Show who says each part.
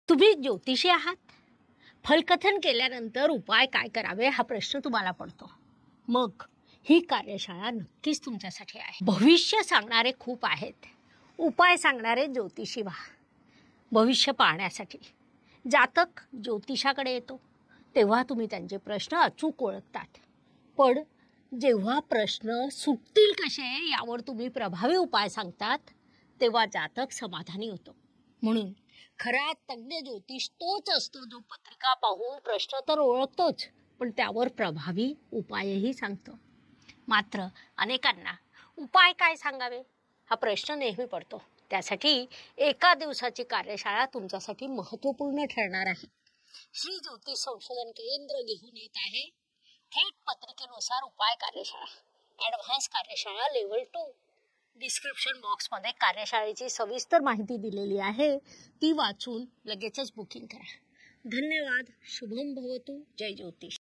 Speaker 1: तुम्ही ज्योतिषी आहात. फलकथन केल्यानंतर उपाय काय करावे हा प्रश्न तुम्हाला पडतो. मग ही कार्यशाळा नक्कीच तुमच्यासाठी आहे. भविष्य सांगणारे खूप आहेत. उपाय सांगणारे ज्योतिषी व्हा. भविष्य पाहण्यासाठी जातक ज्योतिषाकडे येतो तेव्हा तुम्ही त्यांचे प्रश्न अचूक ओळखतात. पण जेव्हा प्रश्न सुटतील कसे यावर तुम्ही प्रभावी उपाय सांगतात तेव्हा जातक समाधानी होतो. म्हणून खरा तज्ञ ज्योतिष तोच असतो जो पत्रिका पाहून प्रश्न तर ओळखतोच पण त्यावर प्रभावी उपायही सांगतो. मात्र अनेकांना उपाय काय सांगावे हा प्रश्न नेहमी पडतो. त्यासाठी एका दिवसाची कार्यशाळा तुमच्यासाठी महत्त्वपूर्ण ठरणार आहे. श्री ज्योतिष संशोधन केंद्र घेऊन येत आहे थेट पत्रिकेनुसार उपाय कार्यशाळा, ॲडव्हान्स कार्यशाळा लेव्हल 2. डिस्क्रिप्शन बॉक्समध्ये कार्यशाळेची सविस्तर माहिती दिलेली आहे. ती वाचून लगेचच बुकिंग करा. धन्यवाद. शुभम भवतु. जय ज्योतिष.